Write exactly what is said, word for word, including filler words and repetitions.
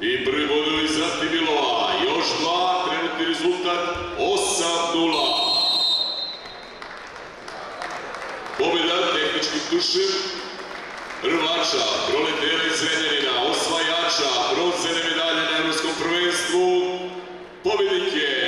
I prvi bodovi za Tibilova, još dva, trenutni rezultat osam nula. Pobjeda tehničkim tušem rvača, proletera iz Zrenjanina, osvajača bronzene medalje na evropskom prvenstvu, pobjednik je